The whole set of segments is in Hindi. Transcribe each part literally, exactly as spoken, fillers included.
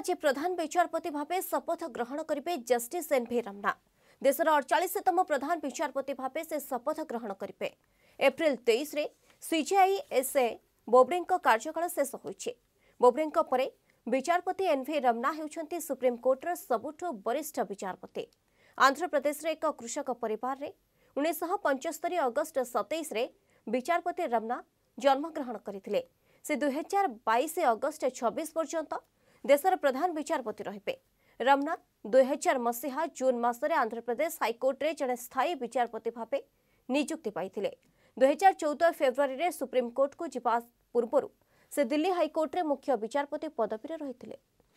आज प्रधान विचारपति भाव शपथ ग्रहण करेंगे जस्टिस एन.भ रमना। देशर अड़चाशतम प्रधान विचारपति भाव से शपथ ग्रहण करेंगे। एप्रिल तेईस रे सीजेआई एसए बोबड़े कार्यकाल शेष होइछे। बोबड़े परे विचारपति एन.भ रमना होउछंती सुप्रीम कोर्टर सबुठु वरिष्ठ विचारपति। आंध्र प्रदेश रे एक कृषक परिवार रे उन्नीस पंचस्तरी अगस्ट सतैश रे विचारपति रमना जन्मग्रहण करथिले। से दुई हजार बाईस अगस्ट छब्बीस पर्यंत देशर प्रधान विचारपति रहिबे। रमना दुई हजार मसीहा जून मासरे आंध्र प्रदेश हाईकोर्ट रे जड़े स्थायी विचारपति भाव नियुक्ति पाइथिले। दुई हजार चौदह फेब्रुआरी रे सुप्रीम कोर्ट को जिबा पूर्व से दिल्ली हाईकोर्ट रे मुख्य विचारपति पदवी रहिथिले।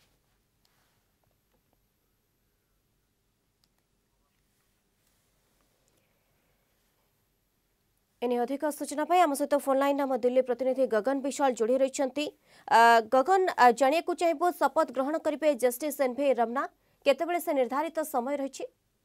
एने अधिक सूचना पाई आम सहित फोन लाइन आम दिल्ली प्रतिनिधि गगन विशाल जोड़ी रही। गगन जानिया को चाहिए शपथ ग्रहण करेंगे जस्टिस एन.भ रमना केतेबेले से निर्धारित समय रही?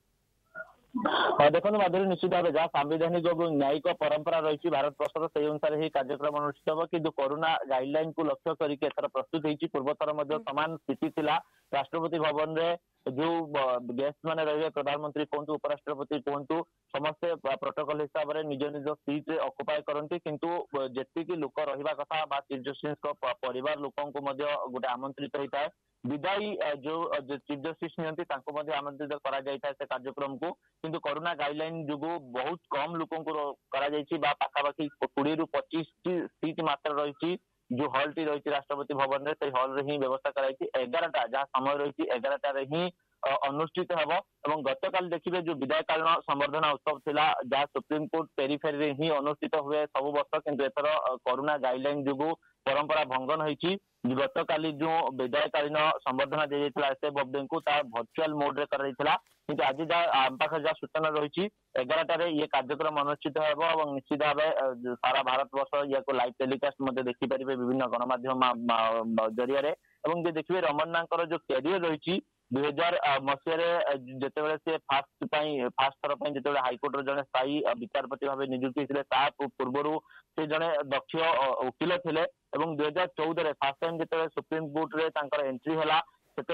देखो माधुरी निश्चित भाव जहाँ सांविधानिक और न्यायिक परंपरा रही भारत वर्षर से अनुसार ही कार्यक्रम अनुष्ठित हम कि कोरोना गाइडलाइन को लक्ष्य करके प्रस्तुत होती। पूर्वतर सामान स्थिति थिला। राष्ट्रपति भवन रे जो गेस्ट माने रहे प्रधानमंत्री कहतु उपराष्ट्रपति कहतु समस्ते प्रोटोकॉल हिसाब से निज निज सीट रे ऑक्युपाई करती किंतु जेतिकी लोक रहिबा कथा बा चीफ जस्टिस को परिवार लोकों को मध्य गोटे आमंत्रित होता है। विदायी जो चीफ जस्टिस नियंती तांको मध्य आमंत्रित करा जायता से कार्यक्रम को किंतु कोरोना गाइडलाइन जुगु बहुत कम लोकों को करा जायछि बा पाखापाखि बीस रु पच्चीस सीट मात्र रही जो हॉल टी रही राष्ट्रपति भवन रे से हॉल रे ही व्यवस्था कराई एगारटा जहाँ समय रही एगारटा रे ही अनुष्ठित हम। और गतकाल देखिए जो विदायकालीन संबर्धना उत्सव थिला जहाँ सुप्रीम कोर्ट पेरिफेरी रे ही अनुष्ठित हुए सब वर्ष किंतु एथर कोरोना गाइडलाइन जुगु परंपरा भंगन होइछि। गतकाली जो विदायकालीन संबर्धना दी जाइथिला एसए बोबड़े को ता वर्चुअल मोड रे कराइथिला किंतु आज जहाँ आम पाखे जहाँ सूचना रही एगारटार ये कार्यक्रम अनुष्ठित होब और निश्चित भाव सारा भारत वर्ष या लाइव टेलीकास्ट देखिपारे विभिन्न गणमाध्यम जरिया। देखिए रमन्ना जो कैरियर रही दुई हजार मसीह जिते से फास्ट फास्ट थर जो हाइकोर्ट जड़े स्थायी विचारपति भाव नियुक्ति होते पूर्व से जड़े दक्ष वकिल थे। दुई हजार चौदह फास्ट टाइम जो सुप्रीम कोर्ट रे एंट्री है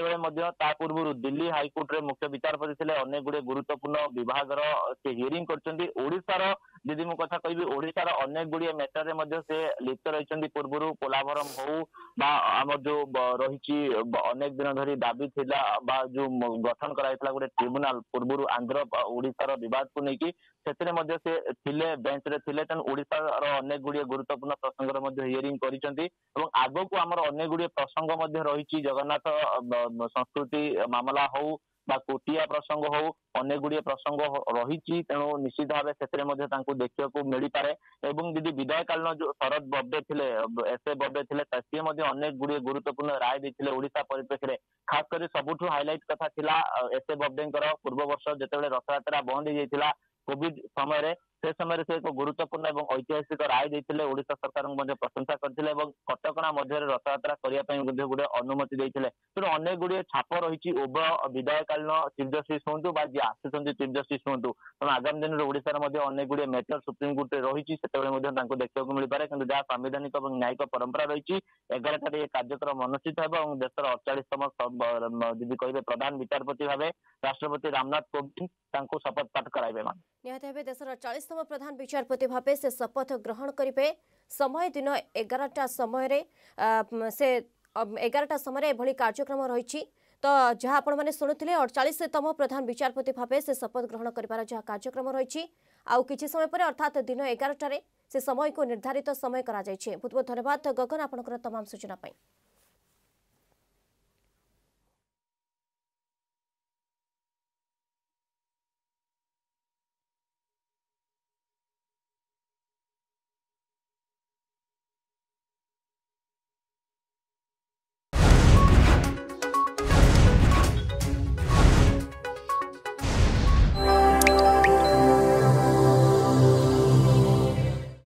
से पूर्व दिल्ली हाइकोर्ट रे मुख्य विचारपति थे। अनेक गुड़े गुरुत्वपूर्ण विभाग से हियरिंग कर यदि मु कथा कहि ओडिशार अनेक गुड़िए मैटर में से लिप्त रही पूर्व पोलाभरम हो आम जो रही अनेक दिन धरी दाबी थिला बा जो गठन कराइतला गोटे ट्रिब्यूनाल पूर्व आंध्र ओडिशार विवाद को लेकिन से थिले बेंच रे थिले तेन ओडिशार अनेक गुड़िए गुरुत्वपूर्ण प्रसंग हियरिंग करिसेंती। आगो को आमर अनेक गुड़िए प्रसंग रही जगन्नाथ संस्कृति मामला हो बा कोटिया प्रसंग हो अनेक गुड़िए प्रसंग रही तेणु निश्चित भाव से देखा मिल पारे। यदि विदायकालीन जो शरद बोबड़े थे एसए बोबड़े थे सी अनेक गुड़िए गुरुत्वपूर्ण राय देते ओडिशा परिप्रेक्षी खास कर सबुठ हाइलाइट कथा थिला एसए बोबड़े पूर्व वर्ष जिते रथयात्रा बंद हो जाता कोविड समय से समय से एक गुरुत्वपूर्ण और ऐतिहासिक राय देते ओडिशा सरकार को प्रशंसा करते कटकणा मध्य रथयात्रा करने गोटे अनुमति देते। तेणु अनेक गुड़िए छाप रही उभय विदायकालीन चीफ जस्टिस हूँ बा जी आसुच्च चीफ जस्टिस हूँ तेणु आगामी दिन में ओडिशार अनेक गुड़िए मैटर सुप्रीम कोर्ट में रही से देखा मिल पारे। कि जहाँ संविधानिक और न्यायिक परंपरा रही एगारटार ये कार्यक्रम अनुष्ठित हो और देशर अड़चाशतम यदि कहे प्रधान विचारपति भाव राष्ट्रपति रामनाथ कोविंद शपथ पाठ कराइबे। निहत देशर चालीसतम प्रधान विचारपति भाव से शपथ ग्रहण करेंगे। समय दिन एगारटा समय से एगारटा समय एभली कार्यक्रम रही तो जहाँ आपण मैंने शुणुले अड़चाशतम प्रधान विचारपति भाव से शपथ ग्रहण कर जहाँ कार्यक्रम रही आउ किछि समय पर अर्थात दिन एगारटार से समय को निर्धारित समय करा बहुत बहुत धन्यवाद गगन आपनकर तमाम सूचना पाई।